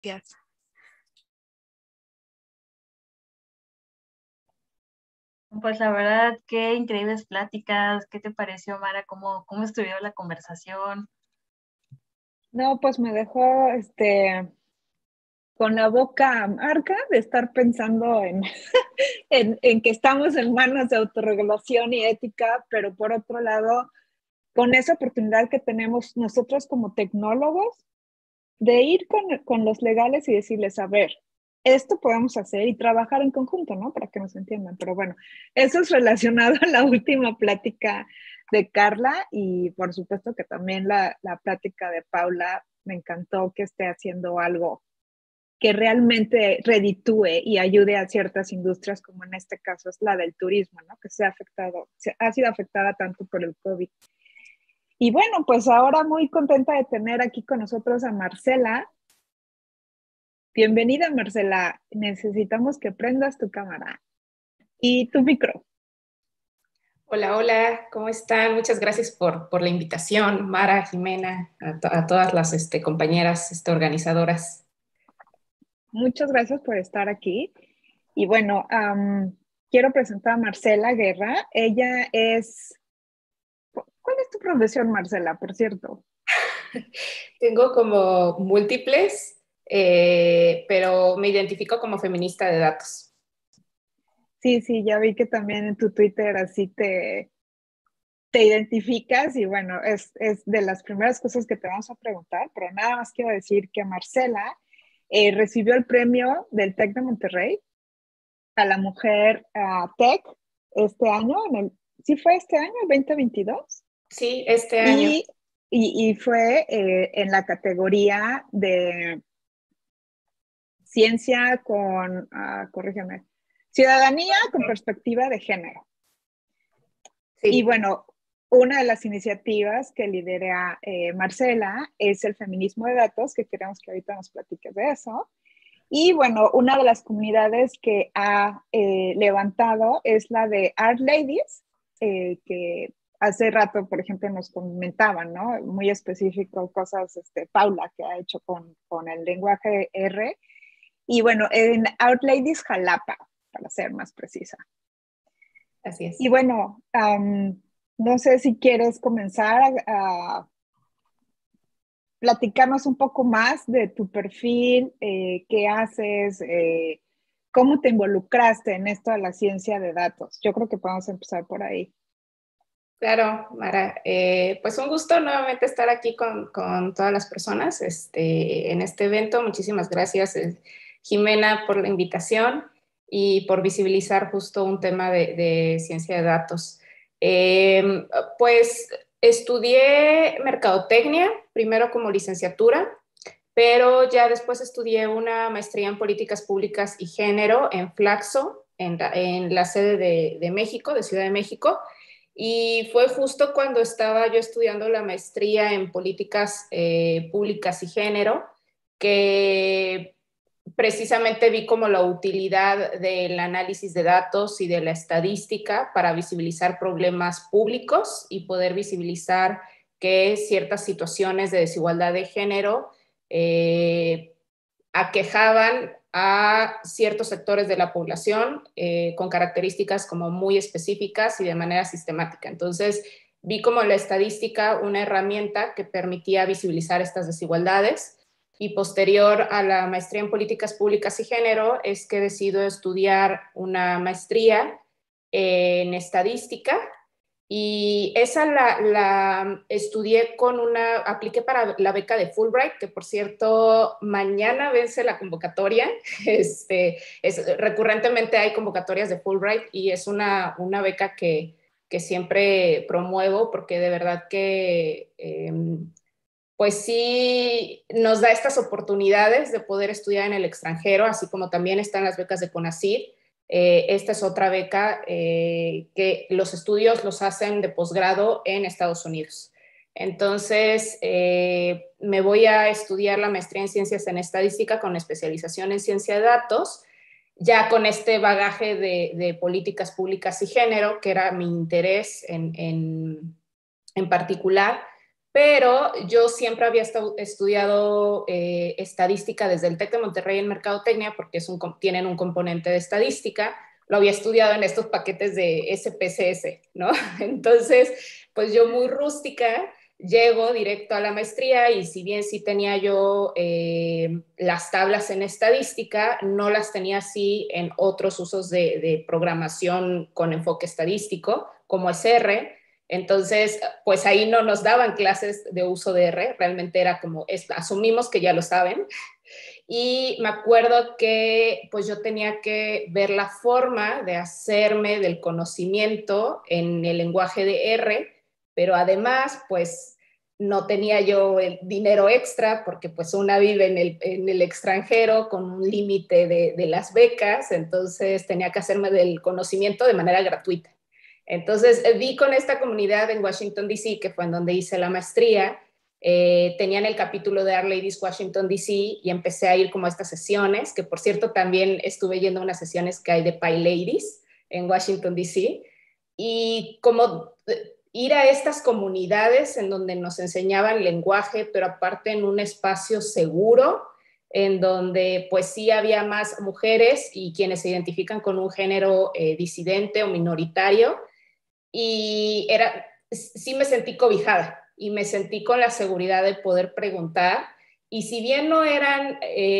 Gracias. Pues la verdad, qué increíbles pláticas. ¿Qué te pareció, Mara? ¿Cómo estuvo la conversación? No, pues me dejó con la boca amarga de estar pensando en que estamos en manos de autorregulación y ética, pero por otro lado, con esa oportunidad que tenemos nosotros como tecnólogos de ir con los legales y decirles, a ver, esto podemos hacer y trabajar en conjunto, ¿no? Para que nos entiendan. Pero bueno, eso es relacionado a la última plática de Carla y por supuesto que también la plática de Paula me encantó que esté haciendo algo que realmente reditúe y ayude a ciertas industrias, como en este caso es la del turismo, ¿no? Que ha sido afectada tanto por el COVID. Y bueno, pues ahora muy contenta de tener aquí con nosotros a Marcela. Bienvenida, Marcela. Necesitamos que prendas tu cámara y tu micro. Hola, hola, ¿cómo están? Muchas gracias por la invitación, Mara, Jimena, a todas las compañeras organizadoras. Muchas gracias por estar aquí. Y bueno, quiero presentar a Marcela Guerra. Ella es... ¿Cuál es tu profesión, Marcela, por cierto? Tengo como múltiples, pero me identifico como feminista de datos. Sí, ya vi que también en tu Twitter así te identificas y bueno, es de las primeras cosas que te vamos a preguntar, pero nada más quiero decir que Marcela recibió el premio del TEC de Monterrey a la mujer TEC este año, ¿sí fue este año, 2022? Sí, este año. Y fue en la categoría de ciencia con, corrígeme, ciudadanía con perspectiva de género. Sí. Y bueno, una de las iniciativas que lidera Marcela es el feminismo de datos, que queremos que ahorita nos platiques de eso. Y bueno, una de las comunidades que ha levantado es la de Art Ladies, que hace rato, por ejemplo, nos comentaban, ¿no? Muy específico, cosas, Paula, que ha hecho con el lenguaje R. Y bueno, en Art Ladies Jalapa, para ser más precisa. Así es. Y bueno, no sé si quieres comenzar a platicarnos un poco más de tu perfil, qué haces, cómo te involucraste en esto de la ciencia de datos. Yo creo que podemos empezar por ahí. Claro, Mara. Pues un gusto nuevamente estar aquí con todas las personas en este evento. Muchísimas gracias, Jimena, por la invitación y por visibilizar justo un tema de ciencia de datos. Pues estudié mercadotecnia, primero como licenciatura, pero ya después estudié una maestría en políticas públicas y género en Flaxo, en la sede de México, de Ciudad de México. Y fue justo cuando estaba yo estudiando la maestría en políticas públicas y género que precisamente vi como la utilidad del análisis de datos y de la estadística para visibilizar problemas públicos y poder visibilizar que ciertas situaciones de desigualdad de género aquejaban a ciertos sectores de la población con características como muy específicas y de manera sistemática. Entonces, vi como la estadística una herramienta que permitía visibilizar estas desigualdades y posterior a la maestría en políticas públicas y género es que decido estudiar una maestría en estadística y esa la estudié apliqué para la beca de Fulbright, que por cierto, mañana vence la convocatoria. Recurrentemente hay convocatorias de Fulbright y es una beca que siempre promuevo porque de verdad que pues sí nos da estas oportunidades de poder estudiar en el extranjero, así como también están las becas de CONACYT. Esta es otra beca que los estudios los hacen de posgrado en Estados Unidos. Entonces, me voy a estudiar la maestría en ciencias en estadística con especialización en ciencia de datos, ya con este bagaje de políticas públicas y género, que era mi interés en particular. pero yo siempre había estudiado estadística desde el TEC de Monterrey en Mercadotecnia, porque tienen un componente de estadística. Lo había estudiado en estos paquetes de SPSS, ¿no? Entonces, pues yo muy rústica, llego directo a la maestría y si bien sí tenía yo las tablas en estadística, no las tenía así en otros usos de programación con enfoque estadístico, como es R. Entonces, pues ahí no nos daban clases de uso de R, realmente era como, asumimos que ya lo saben. Y me acuerdo que pues yo tenía que ver la forma de hacerme del conocimiento en el lenguaje de R, pero además pues no tenía yo el dinero extra porque pues una vive en el extranjero con un límite de las becas, entonces tenía que hacerme del conocimiento de manera gratuita. Entonces vi con esta comunidad en Washington, D.C., que fue en donde hice la maestría, tenían el capítulo de Our Ladies Washington, D.C. y empecé a ir como a estas sesiones, que por cierto también estuve yendo a unas sesiones que hay de Pi Ladies en Washington, D.C. Y como ir a estas comunidades en donde nos enseñaban lenguaje, pero aparte en un espacio seguro, en donde pues sí había más mujeres y quienes se identifican con un género disidente o minoritario, y sí me sentí cobijada y me sentí con la seguridad de poder preguntar. Y si bien no eran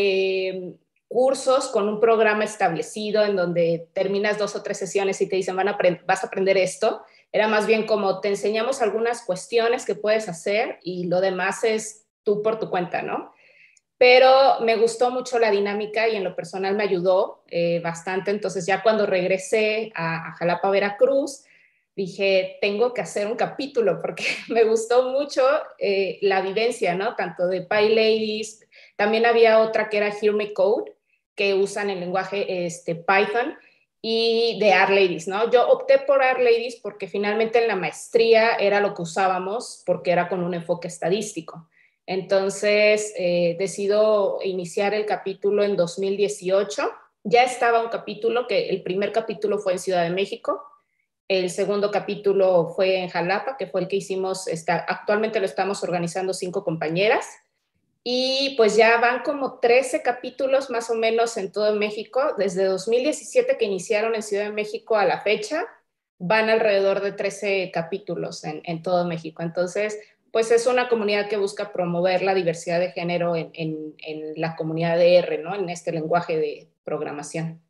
cursos con un programa establecido en donde terminas 2 o 3 sesiones y te dicen vas a aprender esto, era más bien como te enseñamos algunas cuestiones que puedes hacer y lo demás es tú por tu cuenta, ¿no? Pero me gustó mucho la dinámica y en lo personal me ayudó bastante. Entonces ya cuando regresé a Jalapa, Veracruz, dije, tengo que hacer un capítulo porque me gustó mucho la vivencia, ¿no? Tanto de Pi Ladies, también había otra que era Hear Me Code, que usan el lenguaje Python, y de Art Ladies, ¿no? Yo opté por Art Ladies porque finalmente en la maestría era lo que usábamos porque era con un enfoque estadístico. Entonces, decido iniciar el capítulo en 2018. Ya estaba un capítulo, que el primer capítulo fue en Ciudad de México, el segundo capítulo fue en Jalapa, que fue el que hicimos, actualmente lo estamos organizando 5 compañeras, y pues ya van como 13 capítulos más o menos en todo México, desde 2017 que iniciaron en Ciudad de México a la fecha, van alrededor de 13 capítulos en todo México. Entonces, pues es una comunidad que busca promover la diversidad de género en la comunidad de R, ¿no? En este lenguaje de programación.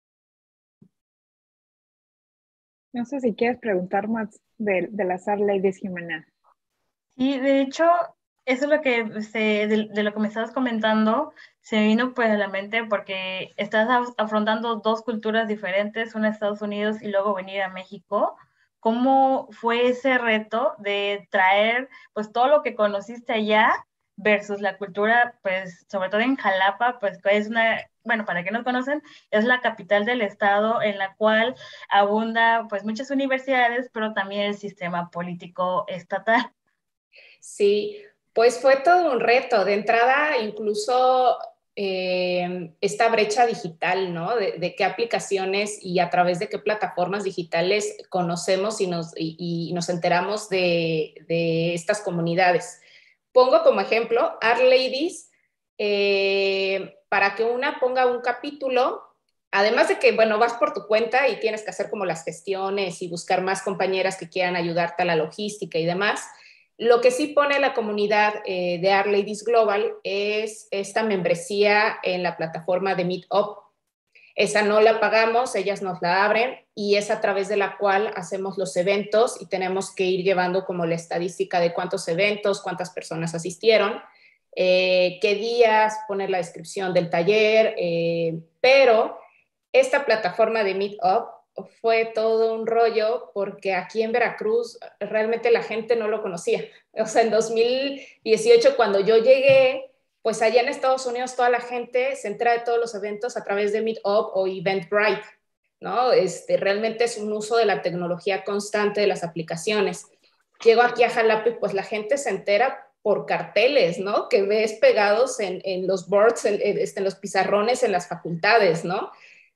No sé si quieres preguntar más de las Art Ladies, Jimena. Sí, de hecho, eso es lo que, de lo que me estabas comentando, se me vino pues a la mente porque estás afrontando 2 culturas diferentes, una Estados Unidos y luego venir a México. ¿Cómo fue ese reto de traer pues todo lo que conociste allá versus la cultura, pues sobre todo en Jalapa, pues que es bueno, para que no conocen, es la capital del estado en la cual abunda pues muchas universidades, pero también el sistema político estatal? Sí, pues fue todo un reto. De entrada, incluso esta brecha digital, ¿no? De qué aplicaciones y a través de qué plataformas digitales conocemos y nos enteramos de estas comunidades. Pongo como ejemplo Art Ladies, para que una ponga un capítulo, además de que, bueno, vas por tu cuenta y tienes que hacer como las gestiones y buscar más compañeras que quieran ayudarte a la logística y demás. Lo que sí pone la comunidad de Art Ladies Global es esta membresía en la plataforma de Meetup. Esa no la pagamos, ellas nos la abren y es a través de la cual hacemos los eventos y tenemos que ir llevando como la estadística de cuántos eventos, cuántas personas asistieron, qué días, poner la descripción del taller, pero esta plataforma de Meetup fue todo un rollo porque aquí en Veracruz realmente la gente no lo conocía. O sea, en 2018 cuando yo llegué, pues allá en Estados Unidos toda la gente se entera de todos los eventos a través de Meetup o Eventbrite, ¿no? Realmente es un uso de la tecnología constante de las aplicaciones. Llego aquí a Jalapa y pues la gente se entera por carteles, ¿no? Que ves pegados en los boards, en los pizarrones en las facultades, ¿no?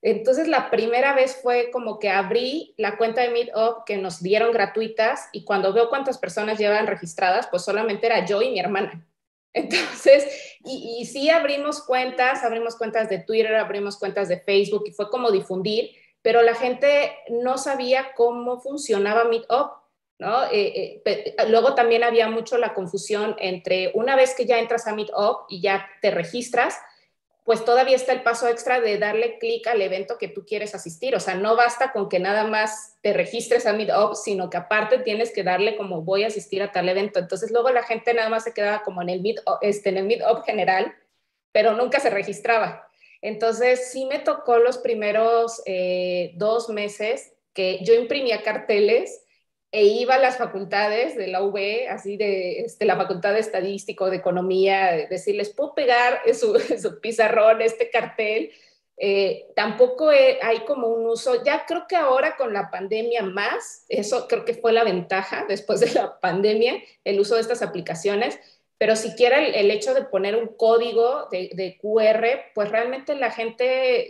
Entonces la primera vez fue como que abrí la cuenta de Meetup que nos dieron gratuitas y cuando veo cuántas personas llevan registradas, pues solamente era yo y mi hermana. Entonces, y sí abrimos cuentas de Twitter, abrimos cuentas de Facebook y fue como difundir, pero la gente no sabía cómo funcionaba Meetup, ¿no? Luego también había mucho la confusión entre una vez que ya entras a Meetup y ya te registras, pues todavía está el paso extra de darle clic al evento que tú quieres asistir. O sea, no basta con que nada más te registres a Meetup, sino que aparte tienes que darle como voy a asistir a tal evento. Entonces luego la gente nada más se quedaba como en el Meetup general, pero nunca se registraba. Entonces sí me tocó los primeros 2 meses que yo imprimía carteles e iba a las facultades de la UB, así de la Facultad de Estadístico, de Economía, decirles, ¿puedo pegar en su pizarrón este cartel? Tampoco hay como un uso, ya creo que ahora con la pandemia más, eso creo que fue la ventaja después de la pandemia, el uso de estas aplicaciones, pero siquiera el hecho de poner un código de QR, pues realmente la gente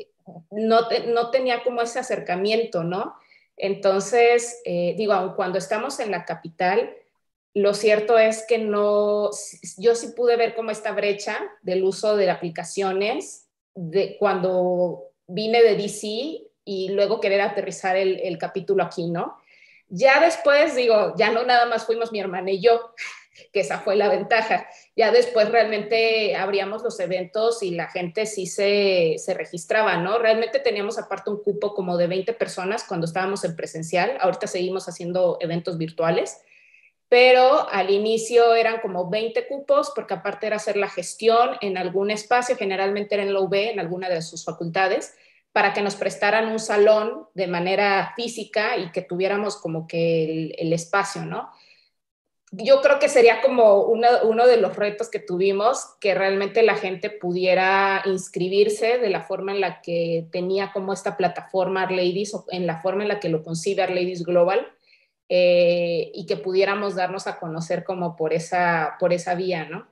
no tenía como ese acercamiento, ¿no? Entonces, digo, aun cuando estamos en la capital, lo cierto es que no, yo sí pude ver como esta brecha del uso de aplicaciones de cuando vine de DC y luego querer aterrizar el capítulo aquí, ¿no? Ya después, digo, ya no nada más fuimos mi hermana y yo, que esa fue la ventaja. Ya después realmente abríamos los eventos y la gente sí se registraba, ¿no? Realmente teníamos aparte un cupo como de 20 personas cuando estábamos en presencial. Ahorita seguimos haciendo eventos virtuales, pero al inicio eran como 20 cupos, porque aparte era hacer la gestión en algún espacio, generalmente era en la UB, en alguna de sus facultades, para que nos prestaran un salón de manera física y que tuviéramos como que el espacio, ¿no? Yo creo que sería como uno de los retos que tuvimos, que realmente la gente pudiera inscribirse de la forma en la que tenía como esta plataforma ArtLadies o en la forma en la que lo concibe ArtLadies Global, y que pudiéramos darnos a conocer como por esa vía, ¿no?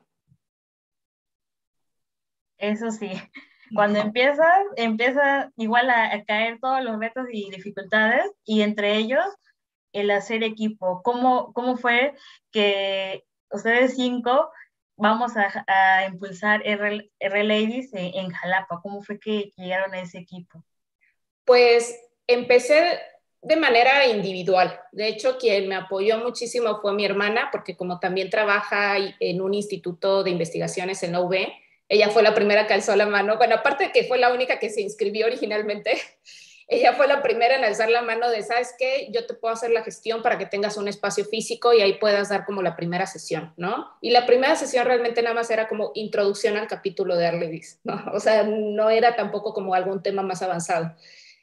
Eso sí, cuando empieza igual a caer todos los retos y dificultades, y entre ellos el hacer equipo. ¿Cómo fue que ustedes 5 vamos a impulsar R-Ladies en Jalapa? ¿Cómo fue que llegaron a ese equipo? Pues empecé de manera individual. De hecho, quien me apoyó muchísimo fue mi hermana, porque como también trabaja en un instituto de investigaciones en la UB, ella fue la primera que alzó la mano. Bueno, aparte de que fue la única que se inscribió originalmente, ella fue la primera en alzar la mano de, ¿sabes qué? Yo te puedo hacer la gestión para que tengas un espacio físico y ahí puedas dar como la primera sesión, ¿no? Y la primera sesión realmente nada más era como introducción al capítulo de ArtLadies, ¿no? O sea, no era tampoco como algún tema más avanzado.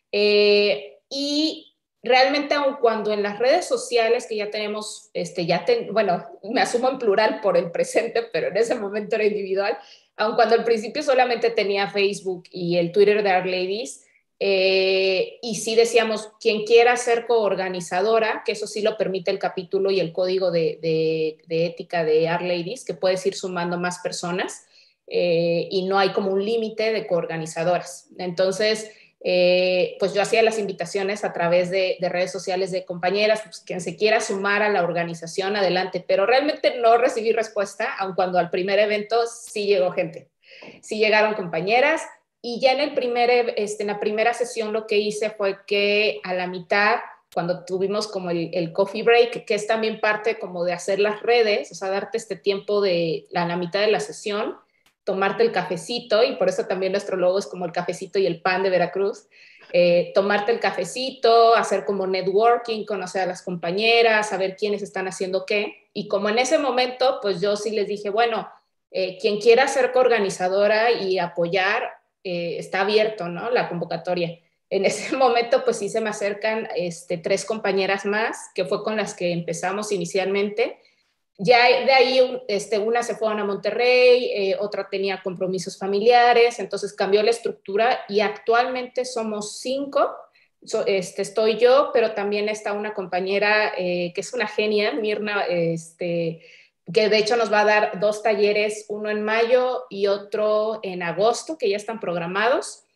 Y realmente aun cuando en las redes sociales que ya tenemos, bueno, me asumo en plural por el presente, pero en ese momento era individual, aun cuando al principio solamente tenía Facebook y el Twitter de ArtLadies, y sí decíamos, quien quiera ser coorganizadora, que eso sí lo permite el capítulo y el código de ética de ArtLadies, que puedes ir sumando más personas, y no hay como un límite de coorganizadoras. Entonces, pues yo hacía las invitaciones a través de redes sociales de compañeras, pues quien se quiera sumar a la organización, adelante, pero realmente no recibí respuesta, aun cuando al primer evento sí llegó gente, sí llegaron compañeras, y ya en la primera sesión lo que hice fue que a la mitad, cuando tuvimos como el coffee break, que es también parte como de hacer las redes, o sea, darte este tiempo de la mitad de la sesión, tomarte el cafecito, y por eso también nuestro logo es como el cafecito y el pan de Veracruz, tomarte el cafecito, hacer como networking, conocer a las compañeras, saber quiénes están haciendo qué, y como en ese momento, pues yo sí les dije, bueno, quien quiera ser coorganizadora y apoyar, está abierto, ¿no? La convocatoria. En ese momento, pues sí se me acercan 3 compañeras más, que fue con las que empezamos inicialmente. Ya de ahí una se fueron a Monterrey, otra tenía compromisos familiares, entonces cambió la estructura y actualmente somos 5. Estoy yo, pero también está una compañera que es una genia, Mirna, que de hecho nos va a dar 2 talleres, uno en mayo y otro en agosto, que ya están programados.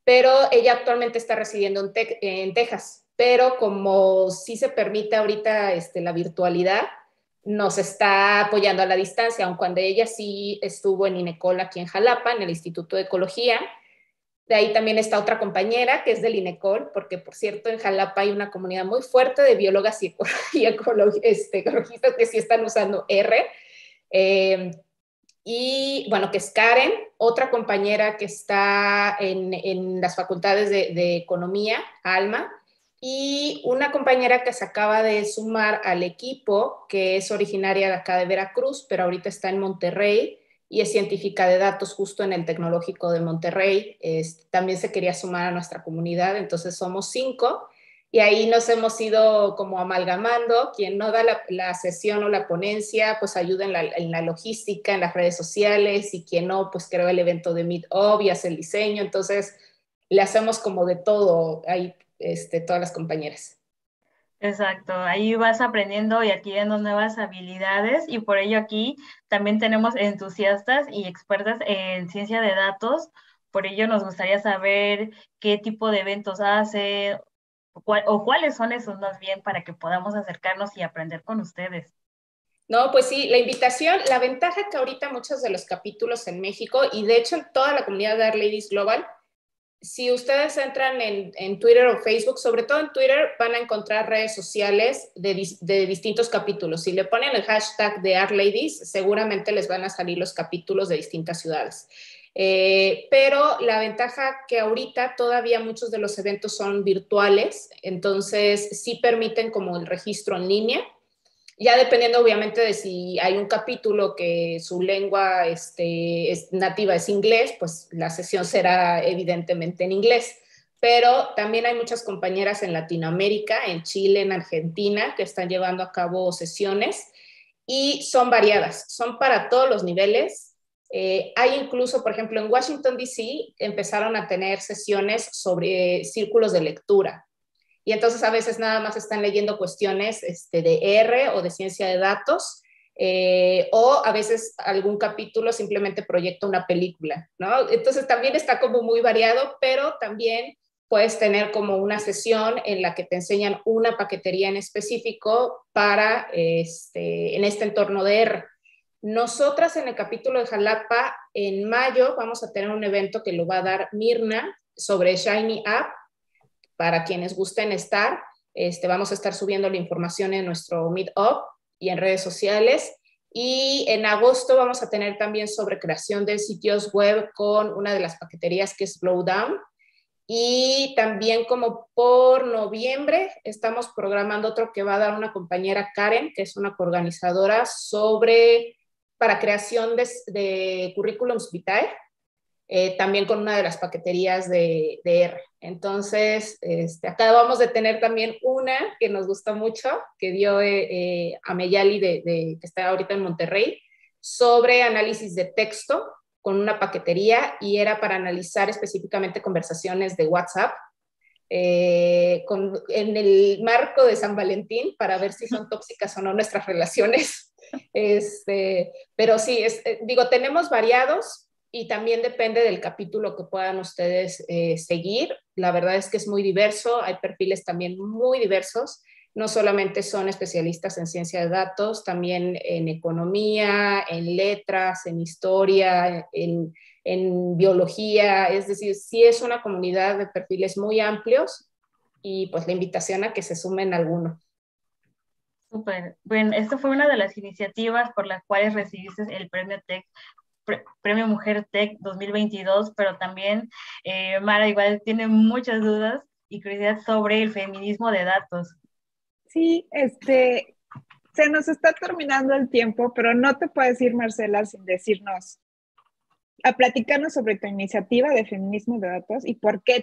pero ella actualmente está residiendo en Texas, pero como sí se permite ahorita la virtualidad, nos está apoyando a la distancia, aun cuando ella sí estuvo en INECOL aquí en Jalapa, en el Instituto de Ecología. De ahí también está otra compañera que es del INECOL, porque por cierto en Jalapa hay una comunidad muy fuerte de biólogas y ecologistas que sí están usando R. Y bueno, que es Karen, otra compañera que está en las facultades de Economía, Alma, y una compañera que se acaba de sumar al equipo, que es originaria de acá de Veracruz, pero ahorita está en Monterrey y es científica de datos justo en el Tecnológico de Monterrey. También se quería sumar a nuestra comunidad, entonces somos 5 y ahí nos hemos ido como amalgamando. Quien no da la sesión o la ponencia, pues ayuda en la logística, en las redes sociales, y quien no, pues creó el evento de Meetup y hace el diseño. Entonces le hacemos como de todo ahí, todas las compañeras. Exacto, ahí vas aprendiendo y adquiriendo nuevas habilidades y por ello aquí también tenemos entusiastas y expertas en ciencia de datos. Por ello nos gustaría saber qué tipo de eventos hace o cuáles son esos más bien para que podamos acercarnos y aprender con ustedes. No, pues sí, la invitación, la ventaja que ahorita muchos de los capítulos en México y de hecho en toda la comunidad de R-Ladies Global, si ustedes entran en Twitter o Facebook, sobre todo en Twitter, van a encontrar redes sociales de distintos capítulos. Si le ponen el hashtag de R-Ladies, seguramente les van a salir los capítulos de distintas ciudades. Pero la ventaja que ahorita todavía muchos de los eventos son virtuales, entonces sí permiten como el registro en línea. Ya dependiendo obviamente de si hay un capítulo que su lengua es nativa es inglés, pues la sesión será evidentemente en inglés. Pero también hay muchas compañeras en Latinoamérica, en Chile, en Argentina, que están llevando a cabo sesiones y son variadas, son para todos los niveles. Hay incluso, por ejemplo, en Washington, D.C. empezaron a tener sesiones sobre círculos de lectura. Y entonces a veces nada más están leyendo cuestiones de R o de ciencia de datos, o a veces algún capítulo simplemente proyecta una película, ¿no? Entonces también está como muy variado, pero también puedes tener como una sesión en la que te enseñan una paquetería en específico para en este entorno de R. Nosotras en el capítulo de Jalapa, en mayo, vamos a tener un evento que lo va a dar Mirna sobre Shiny App. Para quienes gusten estar, vamos a estar subiendo la información en nuestro Meetup y en redes sociales. Y en agosto vamos a tener también sobre creación de sitios web con una de las paqueterías que es Blowdown. Y también como por noviembre estamos programando otro que va a dar una compañera Karen, que es una organizadora para creación de currículums vitae. También con una de las paqueterías de R. Entonces, acabamos de tener también una que nos gustó mucho, que dio Ameyali, que está ahorita en Monterrey, sobre análisis de texto con una paquetería, y era para analizar específicamente conversaciones de WhatsApp, en el marco de San Valentín, para ver si son tóxicas o no nuestras relaciones. Pero sí, digo, tenemos variados, y también depende del capítulo que puedan ustedes seguir. La verdad es que es muy diverso, hay perfiles también muy diversos, no solamente son especialistas en ciencia de datos, también en economía, en letras, en historia, en biología. Es decir, sí es una comunidad de perfiles muy amplios, y pues la invitación a que se sumen a alguno. Súper. Bueno, esto fue una de las iniciativas por las cuales recibiste el premio Tech, Premio Mujer Tech 2022, pero también Mara igual tiene muchas dudas y curiosidad sobre el feminismo de datos. Sí, se nos está terminando el tiempo, pero no te puedes ir, Marcela, sin decirnos, a platicarnos sobre tu iniciativa de feminismo de datos y por qué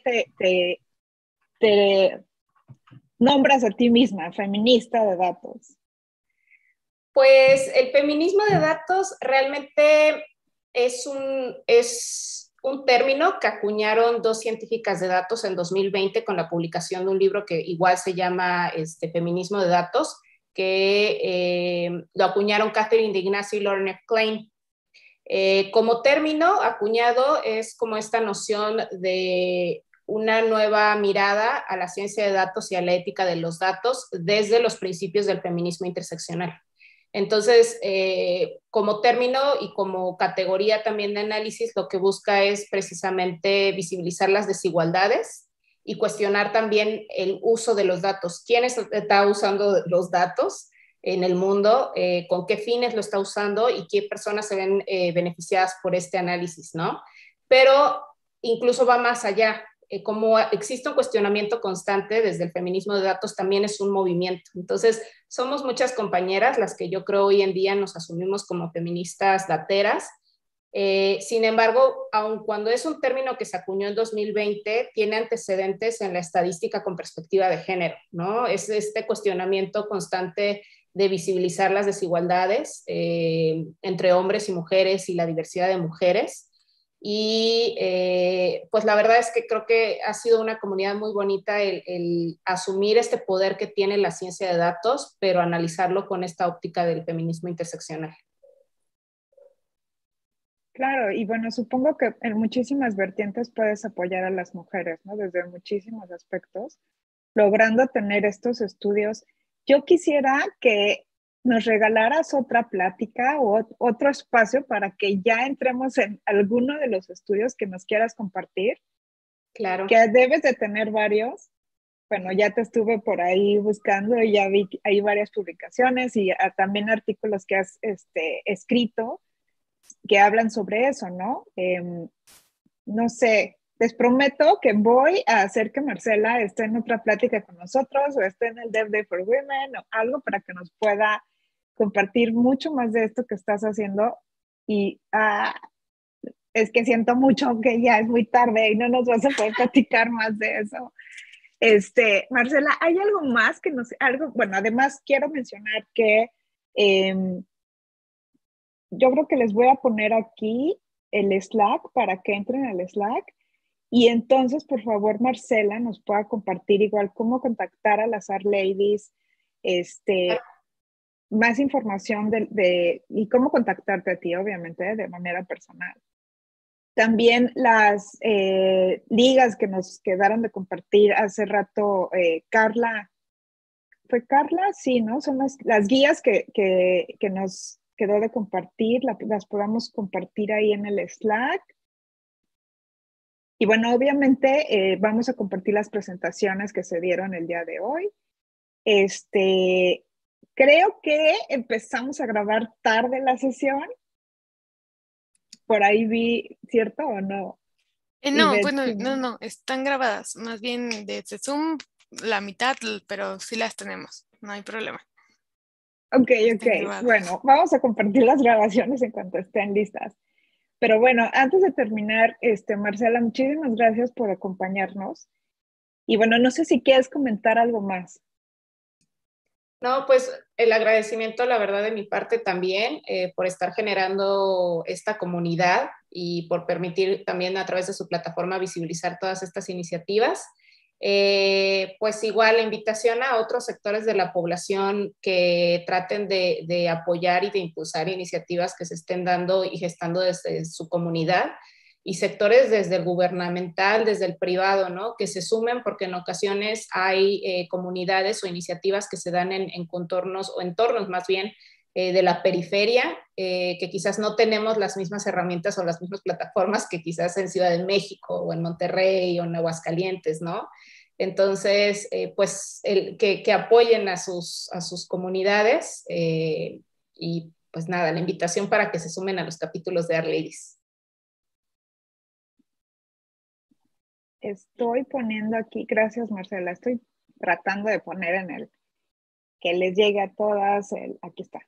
te nombras a ti misma feminista de datos. Pues el feminismo de datos realmente es un término que acuñaron dos científicas de datos en 2020 con la publicación de un libro que igual se llama Feminismo de Datos, que lo acuñaron Catherine d'Ignazio y Lauren F. Klein. Como término acuñado es como esta noción de una nueva mirada a la ciencia de datos y a la ética de los datos desde los principios del feminismo interseccional. Entonces, como término y como categoría también de análisis, lo que busca es precisamente visibilizar las desigualdades y cuestionar también el uso de los datos. ¿Quién está usando los datos en el mundo? ¿Con qué fines lo está usando? ¿Y qué personas se ven beneficiadas por este análisis, ¿no? Pero incluso va más allá. Como existe un cuestionamiento constante desde el feminismo de datos, también es un movimiento. Entonces, somos muchas compañeras las que yo creo hoy en día nos asumimos como feministas dateras. Sin embargo, aun cuando es un término que se acuñó en 2020, tiene antecedentes en la estadística con perspectiva de género, ¿no? Es este cuestionamiento constante de visibilizar las desigualdades entre hombres y mujeres y la diversidad de mujeres. Y pues la verdad es que creo que ha sido una comunidad muy bonita el asumir este poder que tiene la ciencia de datos, pero analizarlo con esta óptica del feminismo interseccional. Claro, y bueno, supongo que en muchísimas vertientes puedes apoyar a las mujeres, ¿no? Desde muchísimos aspectos, logrando tener estos estudios. Yo quisiera que nos regalaras otra plática o otro espacio para que ya entremos en alguno de los estudios que nos quieras compartir. Claro. Que debes de tener varios. Bueno, ya te estuve por ahí buscando y ya vi hay varias publicaciones y también artículos que has escrito que hablan sobre eso, ¿no? No sé, les prometo que voy a hacer que Marcela esté en otra plática con nosotros o esté en el Dev Day for Women o algo para que nos pueda compartir mucho más de esto que estás haciendo. Y es que siento mucho que ya es muy tarde y no nos vas a poder platicar más de eso. Marcela, ¿hay algo más que nos, algo, bueno, además quiero mencionar que yo creo que les voy a poner aquí el Slack para que entren al Slack y entonces, por favor, Marcela nos pueda compartir igual cómo contactar a las Art Ladies, más información y cómo contactarte a ti, obviamente, de manera personal. También las ligas que nos quedaron de compartir hace rato, Carla, ¿fue Carla? Sí, ¿no? Son las guías que nos quedó de compartir, las podamos compartir ahí en el Slack. Y bueno, obviamente vamos a compartir las presentaciones que se dieron el día de hoy. Creo que empezamos a grabar tarde la sesión. Por ahí vi, ¿cierto o no? No, bueno, no, están grabadas. Más bien desde Zoom, la mitad, pero sí las tenemos. No hay problema. Ok. Bueno, vamos a compartir las grabaciones en cuanto estén listas. Pero bueno, antes de terminar, Marcela, muchísimas gracias por acompañarnos. Y bueno, no sé si quieres comentar algo más. No, pues el agradecimiento, la verdad, de mi parte también, por estar generando esta comunidad y por permitir también a través de su plataforma visibilizar todas estas iniciativas. Pues igual la invitación a otros sectores de la población que traten de apoyar y de impulsar iniciativas que se estén dando y gestando desde su comunidad y sectores desde el gubernamental, desde el privado, ¿no? Que se sumen porque en ocasiones hay comunidades o iniciativas que se dan en contornos o entornos más bien de la periferia, que quizás no tenemos las mismas herramientas o las mismas plataformas que quizás en Ciudad de México o en Monterrey o en Aguascalientes, ¿no? Entonces, pues que apoyen a sus comunidades y pues nada, la invitación para que se sumen a los capítulos de Art Ladies. Estoy poniendo aquí, gracias Marcela, estoy tratando de poner en el que les llegue a todas, aquí está.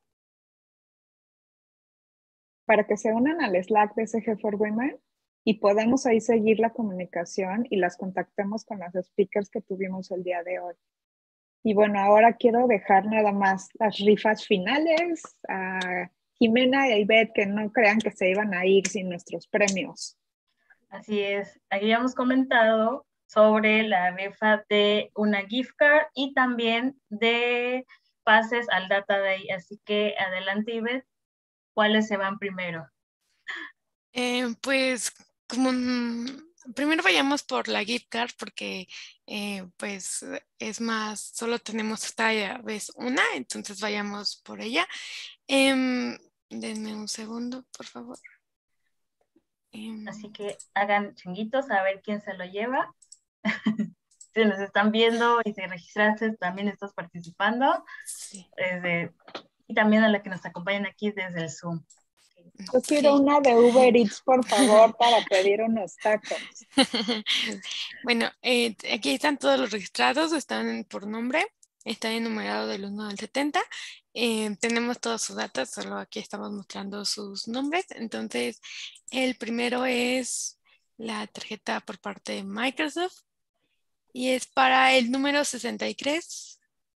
Para que se unan al Slack de SG for Women y podamos ahí seguir la comunicación y las contactemos con las speakers que tuvimos el día de hoy. Y bueno, ahora quiero dejar nada más las rifas finales a Jimena y a Ivette, que no crean que se iban a ir sin nuestros premios. Así es, aquí ya hemos comentado sobre la rifa de una gift card y también de pases al Data Day, así que adelante Ivette, ¿cuáles se van primero? Pues como primero vayamos por la gift card porque pues es más, solo tenemos esta vez una, entonces vayamos por ella. Denme un segundo, por favor. Así que hagan chinguitos a ver quién se lo lleva. Si nos están viendo y te registraste, también estás participando. Sí. Y también a la que nos acompañan aquí desde el Zoom. Yo quiero una de Uber Eats, por favor, para pedir unos tacos. Bueno, aquí están todos los registrados, están por nombre, están enumerados del 1 al 70. Tenemos todos sus datos, solo aquí estamos mostrando sus nombres. Entonces, el primero es la tarjeta por parte de Microsoft y es para el número 63.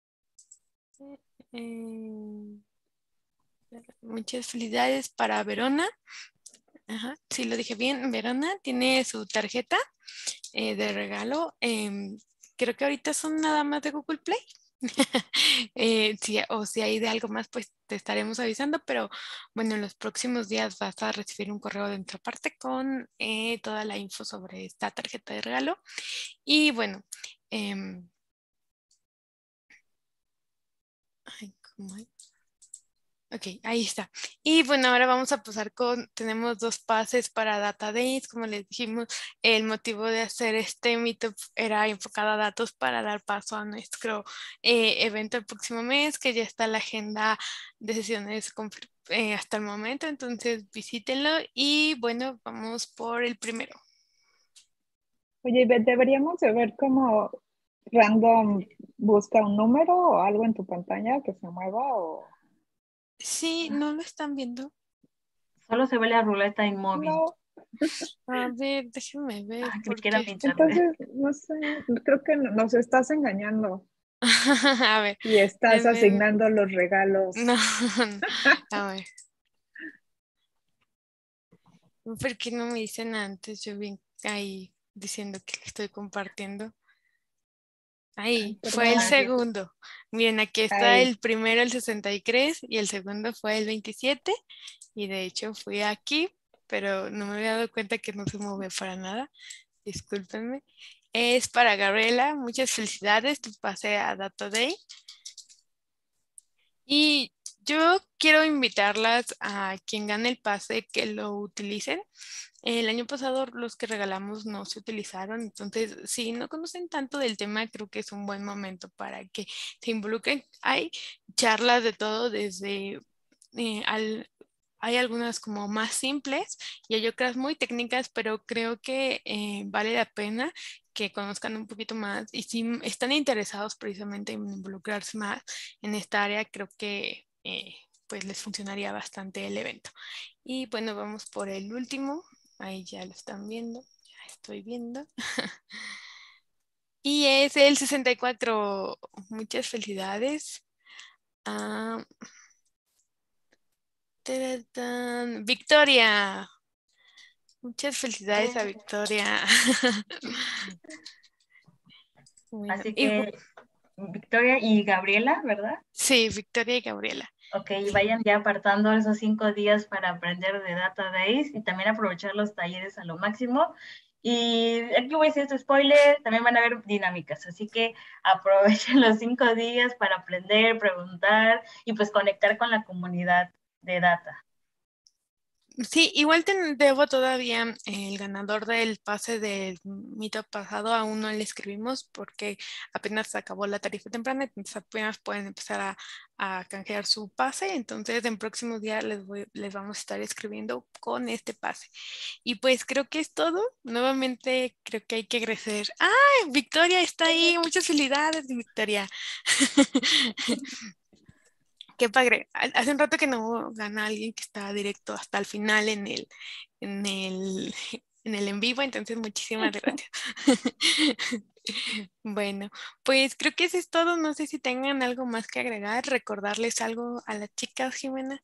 Muchas felicidades para Verona. Ajá, sí lo dije bien. Verona tiene su tarjeta de regalo. Creo que ahorita son nada más de Google Play. O si hay de algo más, pues te estaremos avisando, pero bueno, en los próximos días vas a recibir un correo de nuestra parte con toda la info sobre esta tarjeta de regalo. Y bueno, ay, ¿cómo es? Ok, ahí está. Y bueno, ahora vamos a pasar tenemos 2 pases para Data Days. Como les dijimos, el motivo de hacer este meetup era enfocado a datos para dar paso a nuestro evento el próximo mes, que ya está la agenda de sesiones hasta el momento. Entonces visítenlo y bueno, vamos por el primero. Oye, deberíamos de ver cómo random busca un número o algo en tu pantalla que se mueva o... Sí, ¿no lo están viendo? Solo se ve la ruleta inmóvil. No, A ver, déjenme ver. Creo que era Porque... mi internet. entonces, no sé, creo que nos estás engañando A ver, y estás denme... asignando los regalos. No, a ver. ¿Por qué no me dicen antes? Yo vi ahí diciendo que estoy compartiendo. Ahí, fue el Perdón. segundo. Miren, aquí está Ay, el primero, el 63, y el segundo fue el 27. Y de hecho fui aquí, pero no me había dado cuenta que no se mueve para nada. Discúlpenme. Es para Gabriela. Muchas felicidades. Tu pase a Data Day. Y yo quiero invitarlas a quien gane el pase que lo utilicen. El año pasado los que regalamos no se utilizaron, entonces si no conocen tanto del tema, creo que es un buen momento para que se involucren. Hay charlas de todo desde hay algunas como más simples y hay otras muy técnicas, pero creo que vale la pena que conozcan un poquito más y si están interesados precisamente en involucrarse más en esta área, creo que pues les funcionaría bastante el evento. Y bueno, vamos por el último. Ahí ya lo están viendo, ya estoy viendo. Y es el 64. Muchas felicidades. Ah, ¡tarán! Victoria. Muchas felicidades a Victoria. Bueno, Así que Victoria y Gabriela, ¿verdad? sí, Victoria y Gabriela. Ok, vayan ya apartando esos 5 días para aprender de Data Days y también aprovechar los talleres a lo máximo. Y aquí voy a decir este spoiler, también van a haber dinámicas, así que aprovechen los 5 días para aprender, preguntar y pues conectar con la comunidad de Data. Sí, igual debo todavía el ganador del pase del meetup pasado, aún no le escribimos porque apenas acabó la tarifa temprana, entonces apenas pueden empezar a canjear su pase, entonces en próximos días les vamos a estar escribiendo con este pase. Y pues creo que es todo, nuevamente creo que hay que agradecer. ¡Ay, Victoria está ahí! Muchas felicidades, Victoria. Qué padre. Hace un rato que no gana alguien que está directo hasta el final en el, en el en vivo, entonces muchísimas gracias. Bueno, pues creo que eso es todo. No sé si tengan algo más que agregar, recordarles algo a las chicas, Jimena.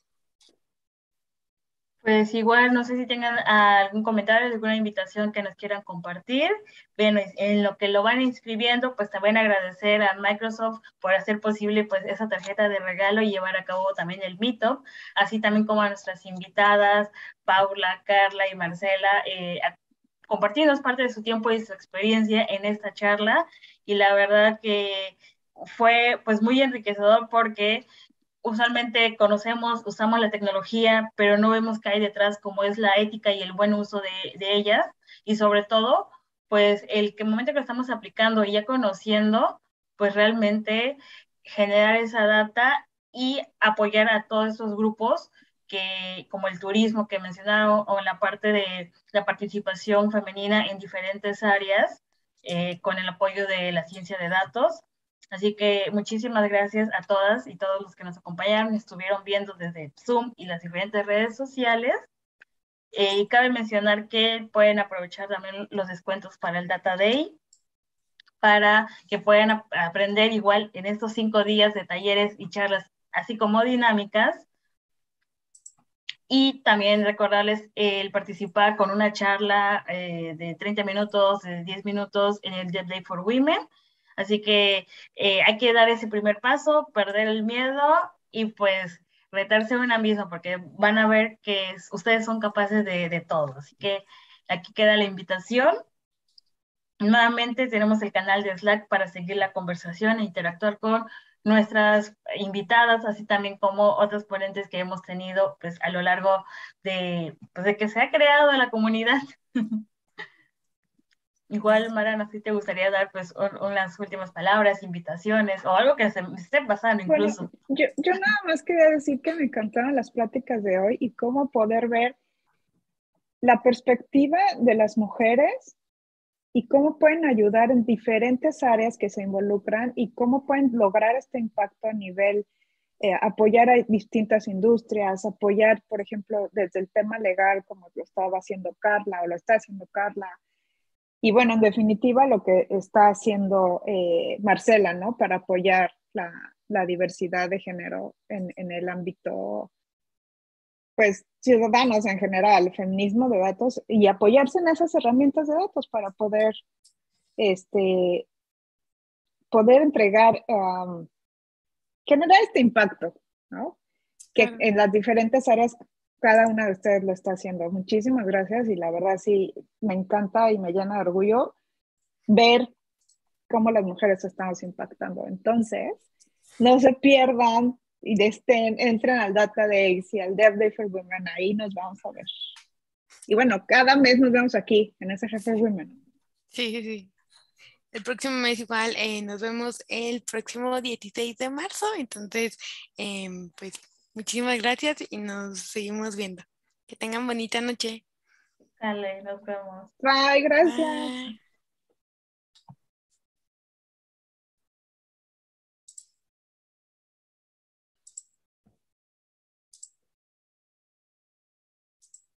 Pues igual, no sé si tengan algún comentario, alguna invitación que nos quieran compartir. Bueno, en lo que lo van inscribiendo, pues también agradecer a Microsoft por hacer posible pues esa tarjeta de regalo y llevar a cabo también el meetup, así también como a nuestras invitadas, Paula, Carla y Marcela, compartirnos parte de su tiempo y su experiencia en esta charla. Y la verdad que fue pues muy enriquecedor porque usualmente usamos la tecnología, pero no vemos qué hay detrás, como es la ética y el buen uso de ellas. Y sobre todo, pues el momento que lo estamos aplicando y ya conociendo, pues realmente generar esa data y apoyar a todos esos grupos como el turismo que mencionaron, o la parte de la participación femenina en diferentes áreas, con el apoyo de la ciencia de datos. Así que muchísimas gracias a todas y todos los que nos acompañaron y estuvieron viendo desde Zoom y las diferentes redes sociales. Y cabe mencionar que pueden aprovechar también los descuentos para el Data Day, para que puedan aprender igual en estos 5 días de talleres y charlas, así como dinámicas. Y también recordarles el participar con una charla de 30 minutos, de 10 minutos en el Dev Day for Women. Así que hay que dar ese primer paso, perder el miedo y pues retarse a una misma, porque van a ver que ustedes son capaces de todo. Así que aquí queda la invitación. Nuevamente tenemos el canal de Slack para seguir la conversación e interactuar con nuestras invitadas, así también como otros ponentes que hemos tenido pues, a lo largo pues, de que se ha creado la comunidad. Igual, Mara, no sé si te gustaría dar pues unas últimas palabras, invitaciones o algo que se me esté pasando Bueno, incluso. yo nada más quería decir que me encantaron las pláticas de hoy y cómo poder ver la perspectiva de las mujeres y cómo pueden ayudar en diferentes áreas que se involucran y cómo pueden lograr este impacto a nivel, apoyar a distintas industrias, apoyar, por ejemplo, desde el tema legal, como lo estaba haciendo Carla o lo está haciendo Carla. Y bueno, en definitiva, lo que está haciendo Marcela, ¿no? Para apoyar la diversidad de género en el ámbito, pues, ciudadanos en general, feminismo de datos y apoyarse en esas herramientas de datos para poder poder entregar, generar este impacto, ¿no? Que en las diferentes áreas cada una de ustedes lo está haciendo. Muchísimas gracias y la verdad sí, me encanta y me llena de orgullo ver cómo las mujeres estamos impactando. Entonces, no se pierdan y entren al Data Days y al Dev Day for Women, ahí nos vamos a ver. Y bueno, cada mes nos vemos aquí en SG for Women. Sí, sí, sí. El próximo mes igual nos vemos el próximo 16 de marzo. Entonces, pues muchísimas gracias y nos seguimos viendo. Que tengan bonita noche. Dale, nos vemos. Bye, gracias. Bye.